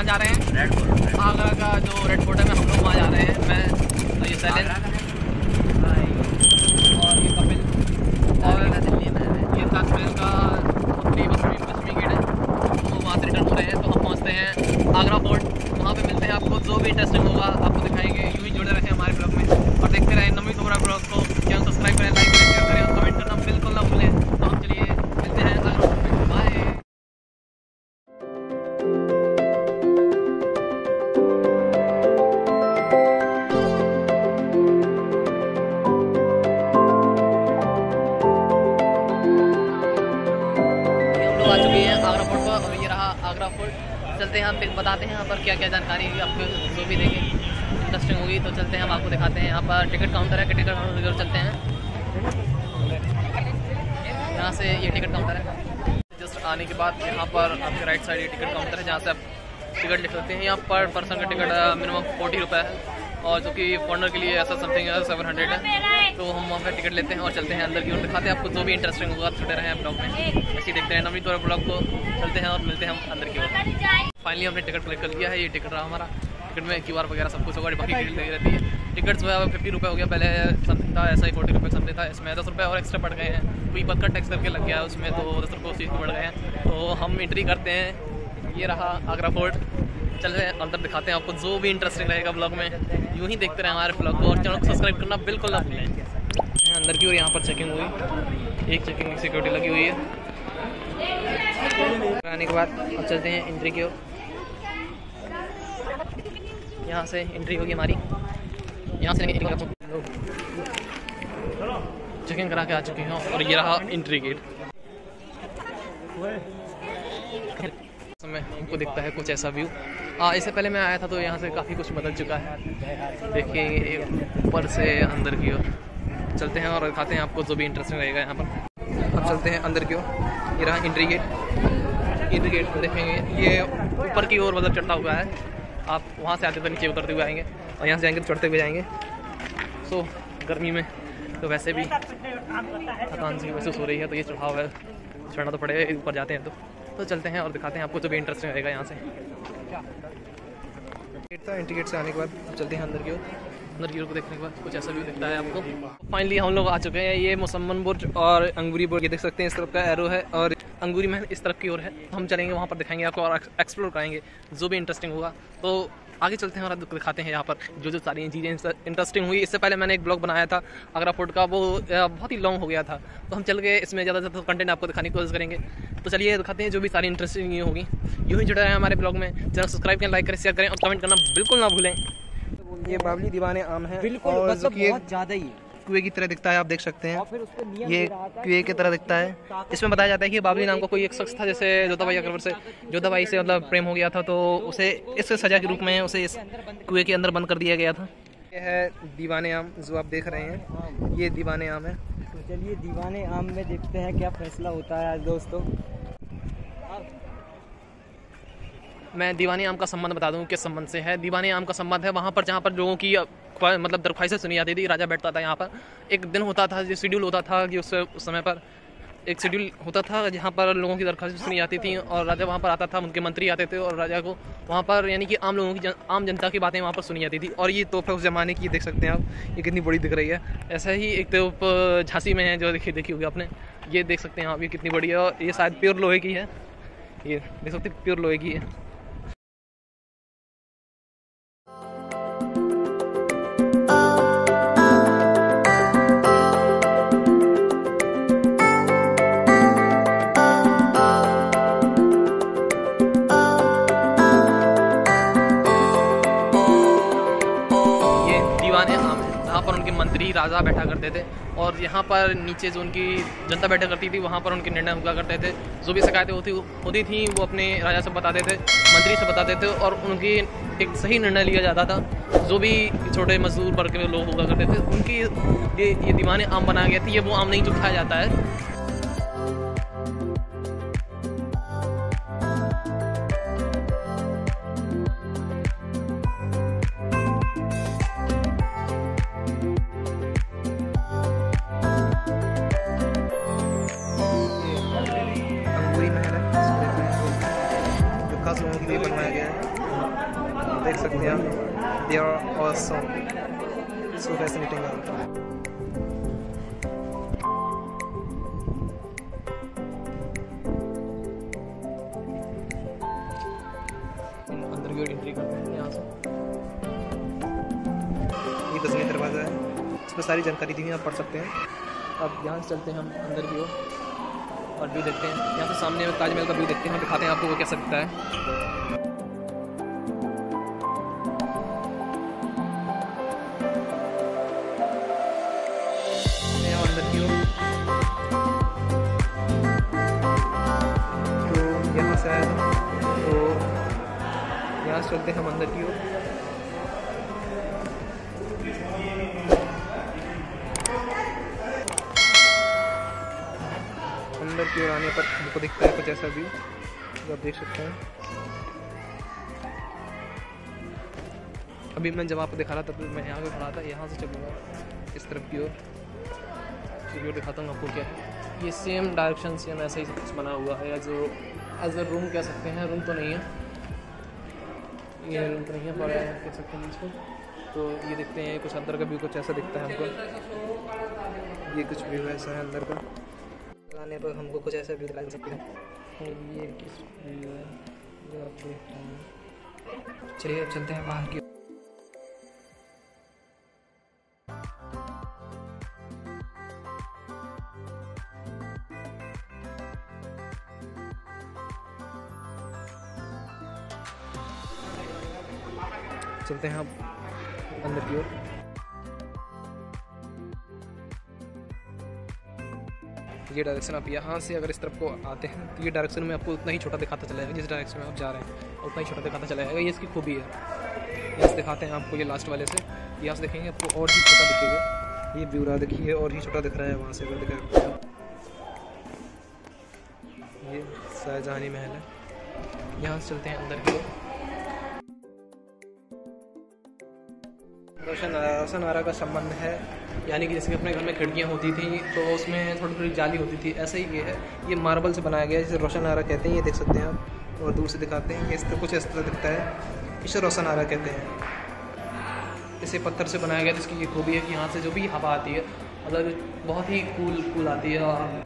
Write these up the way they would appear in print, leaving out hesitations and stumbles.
जा रहे हैं? आगरा का जो रेड फोर्ट है, हम लोग वहाँ जा रहे हैं। मैं ये सैलेंस और ये कपिल और ये ताजमहल का पश्चिमी गेट है, तो वहाँ से रिटर्न हो रहे हैं। तो हम पहुँचते हैं आगरा फोर्ट, वहाँ पे मिलते हैं आपको। जो भी इंटरेस्टिंग होगा आपको दिखाएंगे। यूँ ही जुड़े रहें हमारे ब्लॉग में और देखते रहें नवनीत वोरा ब्लॉग को। चैनल सब्सक्राइब करें, लाइक करें, शेयर करें और कमेंट करना बिल्कुल ना भूलें। तो हम चलिए मिलते हैं आगरा फोर्ट में। बाय। आ चुके हैं आगरा फोर्ट पर और ये रहा आगरा फोर्ट। चलते हैं हम बताते हैं यहाँ पर क्या क्या जानकारी आपको जो भी देंगे इंटरेस्टिंग होगी। तो चलते हैं हम आपको दिखाते हैं। यहाँ पर टिकट काउंटर है, टिकट काउंटर की ओर चलते हैं। यहाँ से ये टिकट काउंटर है। जस्ट आने के बाद यहाँ पर आपके राइट साइड ये टिकट काउंटर है, जहाँ से आप टिकट लिख सकते हैं। यहाँ पर पर्सन का टिकट मिनिमम 40 रुपये है और जो कि फॉरनर के लिए ऐसा समथिंग 700 है। तो हम वहाँ पर टिकट लेते हैं और चलते हैं अंदर की ओर। दिखाते हैं आपको जो भी इंटरेस्टिंग होगा। छुटे रहे हैं ब्लॉग में, ऐसे ही देखते हैं नवनीत वोरा ब्लॉग को। चलते हैं और मिलते हैं हम अंदर की ओर। फाइनली हमने टिकट कलेक्ट कर लिया है। ये टिकट रहा हमारा। टिकट में QR वगैरह सब कुछ होगा, बाकी डिटेल लगी रहती है। टिकट जो है 50 रुपये हो गया, पहले समथिंग था ऐसा ही 40 रुपये समथिंग था। इसमें 10 रुपये और एक्स्ट्रा बढ़ गए हैं, कोई पद का टैक्स करके लग गया है उसमें, तो 10 रुपये उस चीज़ को बढ़ गए हैं। तो हम एंट्री करते हैं। ये रहा आगरा फोर्ट। चल रहे हैं अंदर, दिखाते हैं आपको जो भी इंटरेस्टिंग रहेगा ब्लॉग में। यूँ ही देखते रहे हमारे ब्लॉग को और चैनल को सब्सक्राइब करना बिल्कुल ना भूलें। अंदर की ओर यहाँ पर चेकिंग हुई, एक चेकिंग की सिक्योरिटी लगी हुई है। आने के बाद अब चलते हैं एंट्री की ओर। यहाँ से एंट्री होगी हमारी। यहाँ से चेकिंग करा के आ चुके हैं और ये रहा एंट्री गेट। समय हमको दिखता है कुछ ऐसा व्यू। इससे पहले मैं आया था तो यहाँ से काफ़ी कुछ बदल चुका है। देखिए ऊपर से अंदर की ओर चलते हैं और दिखाते हैं आपको जो भी इंटरेस्टिंग रहेगा यहाँ पर। अब चलते हैं अंदर की ओर। ये रहा एंट्री गेट। एंट्री गेट देखेंगे ये ऊपर की ओर मतलब चढ़ता हुआ है। आप वहाँ से आते तो नीचे उतरते हुए आएंगे और यहाँ से जाएंगे तो चढ़ते हुए जाएंगे। सो गर्मी में तो वैसे भी थकान सी महसूस हो रही है, तो ये चढ़ाव है, चढ़ना तो पड़ेगा ऊपर जाते हैं तो चलते हैं और दिखाते हैं आपको जो भी इंटरेस्टिंग रहेगा यहाँ से। गेट था, एंट्री गेट से आने के बाद चलते हैं अंदर की ओर। अंदर की ओर को देखने के बाद कुछ ऐसा भी दिखता है आपको। फाइनली हम लोग आ चुके हैं। ये मुसम्मन बुर्ज और अंगूरी बुर्ज, ये देख सकते हैं, इस तरफ का एरो है और अंगूरी महल इस तरफ की ओर है। हम चलेंगे वहाँ पर, दिखाएंगे आपको और एक्सप्लोर कराएंगे जो भी इंटरेस्टिंग होगा। तो आगे चलते हैं और दिखाते हैं यहाँ पर जो सारी चीज़ें इंटरेस्टिंग हुई। इससे पहले मैंने एक ब्लॉग बनाया था आगरा फोर्ट का, वो बहुत ही लॉन्ग हो गया था, तो हम चल के इसमें ज़्यादा से ज़्यादा कंटेंट आपको दिखाने की कोशिश करेंगे। तो चलिए दिखाते हैं जो भी सारी इंटरेस्टिंग होगी। यूँ ही जुड़े रहे हैं हमारे ब्लॉग में। चैनल सब्सक्राइब करें, लाइक करें, शेयर करें और कमेंट करना बिल्कुल ना भूलें। ये बावली दीवाने आम है, बिल्कुल मतलब बहुत ज़्यादा ही कुएं की तरह दिखता है, आप देख सकते हैं। ये कुएं की तरह दिखता है। इसमें बताया जाता है कि बावली नाम का कोई एक शख्स था, जैसे जोधाबाई अकबर से जोधाबाई से मतलब प्रेम हो गया था, तो उसे इस सजा के रूप में उसे इस कुएं के अंदर बंद कर दिया गया था। यह है दीवाने आम जो आप देख रहे हैं, ये दीवाने आम है। तो चलिए दीवाने आम में देखते हैं क्या फैसला होता है आज दोस्तों। मैं दीवाने आम का संबंध बता दूं किस संबंध से है। दीवाने आम का संबंध है वहाँ पर जहाँ पर लोगों की मतलब दरख्वास्तें सुनी जाती थी। राजा बैठता था यहाँ पर, एक दिन होता था, जो शेड्यूल होता था कि उस समय पर एक शेड्यूल होता था जहाँ पर लोगों की दरख्वास्तें सुनी जाती थी और राजा वहाँ पर आता था, उनके मंत्री आते थे और राजा को वहाँ पर यानी कि आम लोगों की आम जनता की बातें वहाँ पर सुनी जाती थी। और ये तोहफा उस ज़माने की देख सकते हैं आप, ये कितनी बड़ी दिख रही है। ऐसा ही एक तोप झांसी में है जो देखी होगी आपने, ये देख सकते हैं आप, ये कितनी बड़ी है और ये शायद प्योर लोहे की है। ये देख सकते हैं प्योर लोहे की है। जहाँ पर उनके मंत्री राजा बैठा करते थे और यहाँ पर नीचे जो उनकी जनता बैठा करती थी वहाँ पर उनके निर्णय हुआ करते थे। जो भी शिकायतें होती थी वो अपने राजा से बताते थे, मंत्री से बताते थे और उनकी एक सही निर्णय लिया जाता था। जो भी छोटे मजदूर वर्ग के लोग हुआ करते थे उनकी ये दीवाने आम बनाया गया था। ये वो आम नहीं जो खाया जाता है। लोगों के लिए बनवाया गया है। देख सकते हैं आप, they are awesome, so fascinating है। अंदर की ओर एंट्री करते हैं यहाँ से। ये गजनी दरवाज़ा है, इसमें सारी जानकारी दी हुई आप पढ़ सकते हैं। अब यहाँ से चलते हैं हम अंदर की ओर और व्यू देखते हैं। यहाँ से सामने ताजमहल का व्यू देखते हैं, हम दिखाते हैं आपको वो कैसा दिखता है। अंदर की ओर तो यहाँ से आया था, तो यहाँ से चलते हैं हम अंदर की ओर। अंदर की ओर आने पर हमको दिखता है कुछ ऐसा व्यू जो आप देख सकते हैं। अभी मैं जब आपको दिखा रहा था तो मैं यहाँ पे खड़ा था, यहाँ से चलूँगा इस तरफ की ओर दिखाता हूँ आपको क्या है। ये सेम डायरेक्शन सेम ऐसा ही सब कुछ बना हुआ है, या जो एज अ रूम कह सकते हैं। रूम तो नहीं है, ये रूम तो नहीं है पर कह सकते हैं इसको। तो ये देखते हैं कुछ अंदर का व्यू कुछ ऐसा दिखता है हमको। ये कुछ व्यू ऐसा है अंदर का, आने पर हमको कुछ ऐसा व्यू दिखा सकते हैं। ये किस व्यू है जो आप देखते हैं। चलिए अब चलते हैं बाहर की। चलते हैं अब अंदर की ओर। ये डायरेक्शन आप यहाँ से अगर इस तरफ को आते हैं तो ये डायरेक्शन में आपको उतना ही छोटा दिखाता चला जाएगा, जिस डायरेक्शन में आप जा रहे हैं उतना ही छोटा दिखाता चला जाएगा। ये इसकी खूबी है। यहाँ से दिखाते हैं आपको, ये लास्ट वाले से यहाँ से देखेंगे आपको और भी छोटा दिखेगा। ये व्यू रहा देखिए, और ही छोटा दिख रहा है वहाँ से अगर दिखाया। ये शाहजहानी महल है। यहाँ से चलते हैं अंदर की ओर। रोशन आरा का संबंध है, यानी कि जैसे अपने घर में खिड़कियाँ होती थी तो उसमें थोड़ी थोड़ी जाली होती थी, ऐसा ही ये है। ये मार्बल से बनाया गया है, जिसे रोशन आरा कहते हैं। ये देख सकते हैं आप, और दूर से दिखाते हैं, इस तरह कुछ इस तरह दिखता है। इसे रोशन आरा कहते हैं। इसे पत्थर से बनाया गया, जिसकी ये खूबी है कि यहाँ से जो भी हवा आती है मतलब बहुत ही कूल आती है। और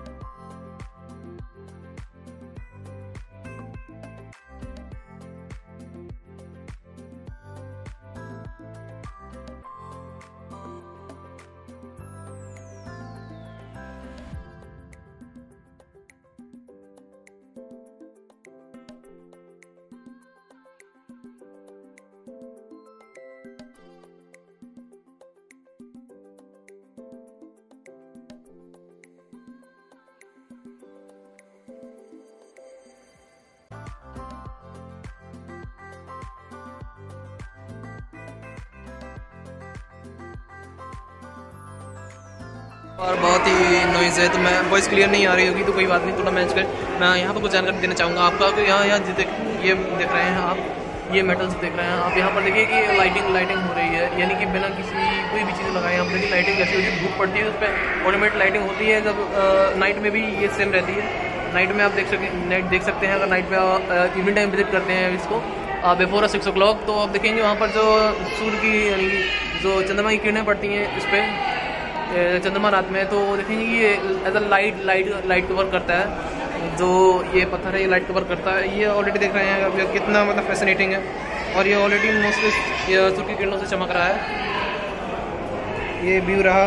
बहुत ही नॉइज़ है, तो मैं वॉइस क्लियर नहीं आ रही होगी तो कोई बात नहीं, थोड़ा मैनेज कर। मैं यहाँ पर कुछ जानकारी देना चाहूँगा आपका कि यहाँ ये देख रहे हैं आप, ये मेटल्स देख रहे हैं आप। यहाँ पर देखिए कि लाइटिंग हो रही है, यानी कि बिना किसी कोई भी चीज़ लगाए यहाँ पर देखिए लाइटिंग कैसी होती है। धूप पड़ती है उस पर ऑटोमेटिक लाइटिंग होती है। जब नाइट में भी ये सेम रहती है। नाइट में आप देख सकते हैं, अगर नाइट में इवनिंग टाइम विजिट करते हैं इसको बिफोर 6 o'clock, तो आप देखेंगे वहाँ पर जो सूर्य की यानी जो चंद्रमा की किरणें पड़ती हैं इस पर चंद्रमा रात में, तो देखेंगे कि ये एज अ लाइट कवर करता है। जो ये पत्थर है ये लाइट कवर करता है। ये ऑलरेडी देख रहे हैं अब कितना मतलब फैसिनेटिंग है, और ये ऑलरेडी मोस्टली सूर्य की किरणों से चमक रहा है। ये व्यू रहा।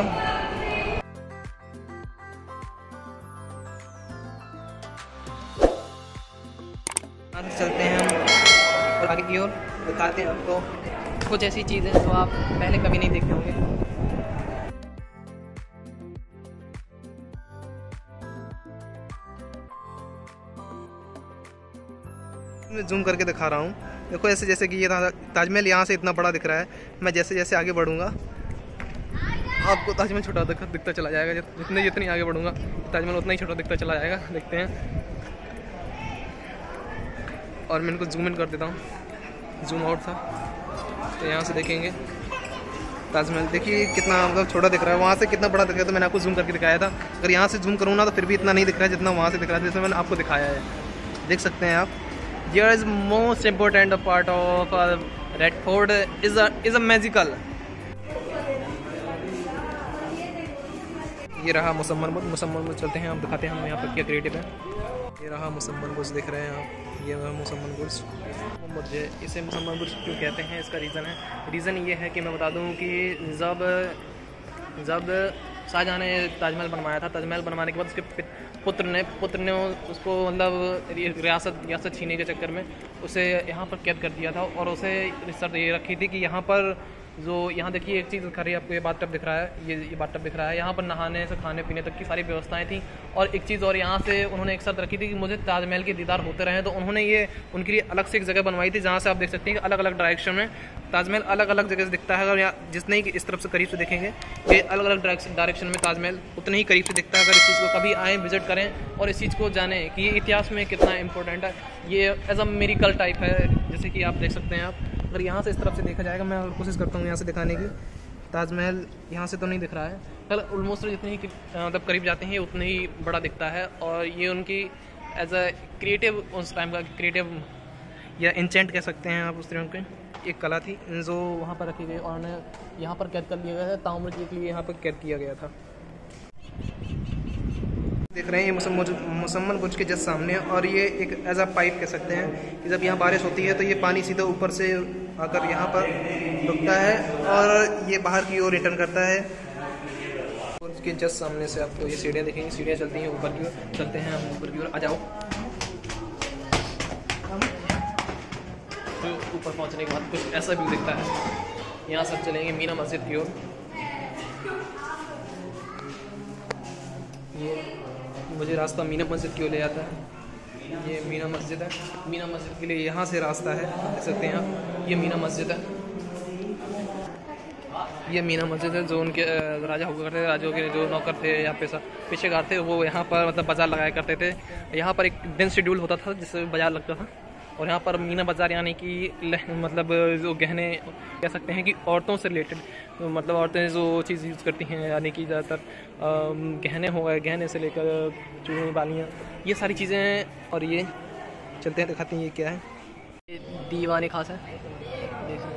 चलते हैं हम और आगे की ओर, बताते हैं आपको कुछ ऐसी चीज़ें जो आप पहले कभी नहीं देखे होंगे। मैं जूम करके दिखा रहा हूँ, देखो ऐसे जैसे कि ये ताजमहल यहाँ से इतना बड़ा दिख रहा है। मैं जैसे जैसे आगे बढ़ूँगा आपको ताजमहल छोटा दिखता चला जाएगा। जितनी आगे बढ़ूँगा ताजमहल उतना ही छोटा दिखता चला जाएगा। देखते हैं, और मैं इनको जूम इन कर देता हूँ। जूम आउट था तो यहाँ से देखेंगे ताजमहल, देखिए कितना मतलब छोटा दिख रहा है। वहाँ से कितना बड़ा दिख रहा है, तो मैंने आपको जूम करके दिखाया था। अगर यहाँ से जूम करूँ ना तो फिर भी इतना नहीं दिख रहा है जितना वहाँ से दिख रहा है, जैसे मैंने आपको दिखाया है। देख सकते हैं आप। Here is most important part of red fort is a magical. ये रहा मुसम्मन बुर्ज चलते हैं, आप दिखाते हैं हम यहाँ पर क्या क्रिएटिव है। ये रहा मुसम्मन बुर्ज देख रहे हैं आप, ये रहा मुसम्मन बुर्ज। इसे मुसम्मन बुर्ज क्यों कहते हैं, इसका रीज़न ये है कि मैं बता दूँ कि जब शाहजहाँ ने ताजमहल बनवाया था, ताजमहल बनवाने के बाद उसके पुत्र ने उसको मतलब रियासत छीनने के चक्कर में उसे यहाँ पर कैद कर दिया था। और उसे शर्त ये रखी थी कि यहाँ पर जो यहाँ देखिए एक चीज़ दिखा रही है आपको, ये बाथटब दिख रहा है, ये बाथटब दिख रहा है, यहाँ पर नहाने से खाने पीने तक की सारी व्यवस्थाएं थी। और एक चीज़ और यहाँ से उन्होंने एक शर्त रखी थी कि मुझे ताजमहल के दीदार होते रहे, तो उन्होंने ये उनके लिए अलग से एक जगह बनवाई थी जहाँ से आप देख सकते हैं कि अलग अलग डायरेक्शन में ताजमहल अलग अलग जगह से दिखता है। अगर यहाँ जितने ही इस तरफ से करीब से देखेंगे ये अलग अलग डायरेक्शन में ताजमहल उतने ही करीब से दिखता है। अगर इस चीज़ को कभी आएँ विजिट करें और इस चीज़ को जानें कि ये इतिहास में कितना इंपॉर्टेंट है, ये एज अ मेरिकल टाइप है, जैसे कि आप देख सकते हैं। आप अगर यहाँ से इस तरफ से देखा जाएगा, मैं कोशिश करता हूँ यहाँ से दिखाने की, ताजमहल यहाँ से तो नहीं दिख रहा है, कल ऑलमोस्ट जितनी ही मतलब करीब जाते हैं उतने ही बड़ा दिखता है। और ये उनकी एज अ क्रिएटिव उस टाइम का क्रिएटिव या इंचेंट कह सकते हैं आप, उस तरह की एक कला थी जो वहाँ पर रखी गई और उन्हें यहाँ पर कैद कर लिया गया था, ताउम्र के लिए यहाँ पर कैद किया गया था। देख रहे हैं ये मुसम्मन बुर्ज के जस्ट सामने, और ये एक एज अ पाइप कह सकते हैं कि जब यहाँ बारिश होती है तो ये पानी सीधा ऊपर से आकर यहाँ पर रुकता है और ये बाहर की ओर रिटर्न करता है। बुर्ज के जस्ट सामने से आपको ये सीढ़ियाँ दिखेंगी, सीढ़ियाँ चलती हैं ऊपर की ओर, चलते हैं हम ऊपर की ओर, आ जाओ। तो ऊपर पहुँचने के बाद कुछ ऐसा व्यू दिखता है। यहाँ सब चलेंगे मीना मस्जिद की ओर। ये मुझे रास्ता मीना मस्जिद की ओर ले जाता है। ये मीना मस्जिद है, मीना मस्जिद के लिए यहाँ से रास्ता है, देख सकते हैं आप। ये मीना मस्जिद है, ये मीना मस्जिद है जो उनके राजा हुआ करते थे, राजों के जो नौकर थे या पेशेगार थे वो यहाँ पर मतलब बाज़ार लगाया करते थे। यहाँ पर एक दिन शेड्यूल होता था जिससे बाज़ार लगता था। और यहाँ पर मीना बाज़ार यानी कि मतलब जो गहने कह सकते हैं कि औरतों से रिलेटेड, तो मतलब औरतें जो चीज़ यूज़ करती हैं यानी कि ज़्यादातर गहने हो गए, गहने से लेकर चूड़ियाँ बालियाँ, ये सारी चीज़ें। और ये चलते हैं दिखाते हैं ये क्या है। ये दीवाने खास है, देखिए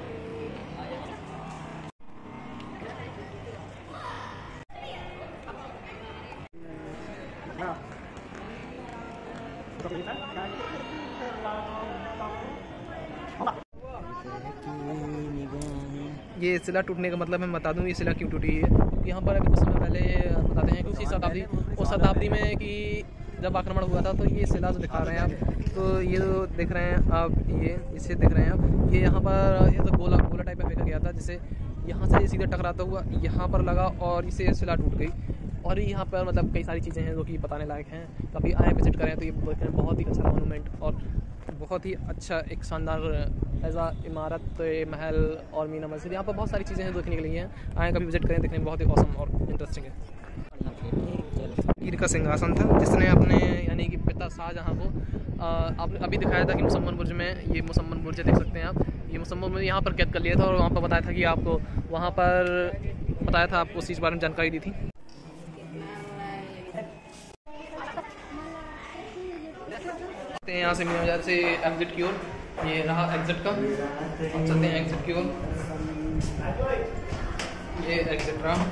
ये सिला टूटने का मतलब मैं बता दूं ये सिला क्यों टूटी है। यहाँ पर अभी कुछ समय पहले बताते हैं कि उस शताब्दी में कि जब आक्रमण हुआ था तो ये सिला जो दिखा रहे हैं आप, तो ये जो देख रहे हैं आप, ये इसे देख रहे हैं आप, ये यहाँ पर ये तो गोला टाइप में फेंका गया था, जिसे यहाँ से सीधे टकराता हुआ यहाँ पर लगा और इसे सिला टूट गई। और यहाँ पर मतलब कई सारी चीज़ें हैं जो कि बताने लायक हैं, कभी आए विजिट करें तो ये बहुत ही अच्छा मोनूमेंट और बहुत ही अच्छा एक शानदार ऐसा इमारत, महल और मीना मस्जिद, यहाँ पर बहुत सारी चीज़ें हैं देखने के लिए हैं। आए कभी विजिट करें, देखने में बहुत ही औसम और इंटरेस्टिंग है। हीर का सिंहासन था जिसने अपने यानी कि पिता शाहजहाँ को आपने अभी दिखाया था कि मुसम्मन बुर्ज में, ये मुसम्मन बुर्ज देख सकते हैं आप, ये मुसम्मन बुर्ज यहाँ पर कैद कर लिया था और वहाँ पर बताया था कि आपको वहाँ पर बताया था, आपको उस चीज़ के बारे में जानकारी दी थी। यहाँ से मीना बाजार से एग्जिट की ओर, ये रहा एग्जिट का, हम चलते हैं एग्जिट की ओर, ये एग्जिट रहा।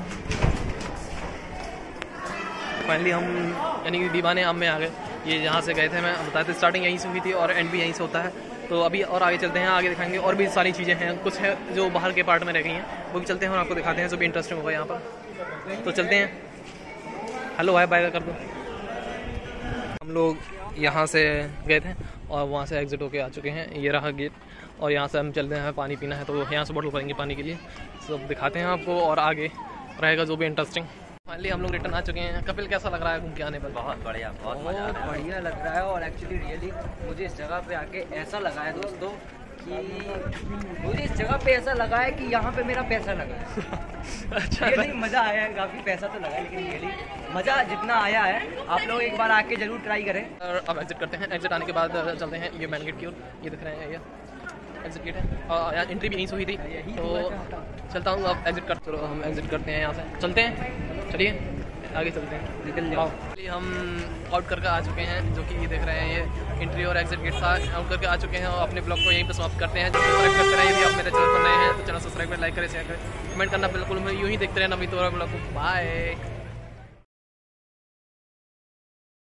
फाइनली हम यानी कि दीवाने आम में आ गए। ये जहाँ से गए थे मैं बताया था, स्टार्टिंग यहीं से हुई थी और एंड भी यहीं से होता है। तो अभी और आगे चलते हैं, आगे दिखाएंगे और भी सारी चीज़ें हैं, कुछ है जो बाहर के पार्ट में रह गई हैं, वो भी चलते हैं और आपको दिखाते हैं जो भी इंटरेस्टिंग होगा यहाँ पर। तो चलते हैं, हेलो बाय बाय कर दो। हम लोग यहाँ से गए थे और वहाँ से एग्जिट होके आ चुके हैं, ये रहा गेट और यहाँ से हम चलते हैं, पानी पीना है तो यहाँ से बॉटल भरेंगे पानी के लिए, सब दिखाते हैं आपको और आगे रहेगा जो भी इंटरेस्टिंग। फाइनली हम लोग रिटर्न आ चुके हैं। कपिल कैसा लग रहा है घूम के आने पर? बहुत बढ़िया, बहुत बढ़िया लग रहा है। और एक्चुअली रियली मुझे इस जगह पे आके ऐसा लगा है दोस्तों कि मुझे इस जगह पे ऐसा लगा है कि यहाँ पे मेरा पैसा लगा है। अच्छा, रियली मज़ा आया है, काफ़ी पैसा तो लगा है लेकिन रियली मज़ा जितना आया है, आप लोग एक बार आके जरूर ट्राई करें। और अब एग्जिट करते हैं, एग्जिट आने के बाद चलते हैं ये मेन गेट की ओर, ये दिख रहे हैं, ये एग्जिट गेट है और यहाँ एंट्री भी यहीं से हुई थी, तो चलता हूँ अब एग्जिट कर, चलो हम एग्जिट करते हैं यहाँ से, चलते हैं, चलिए आगे चलते हैं, निकल जाओ। हम आउट करके आ चुके हैं, जो कि देख रहे हैं ये एंट्री और एग्जिट गेट था, आउट करके आ चुके हैं और अपने ब्लॉग को यहीं पे समाप्त करते हैं। जो सब्सक्राइब करते रहे, यदि आप मेरे चैनल पर नए हैं तो चैनल सब्सक्राइब करें, लाइक करें, शेयर करें, कमेंट करना बिल्कुल यूँ ही देखते रहना अमित और ब्लॉग को। बाय।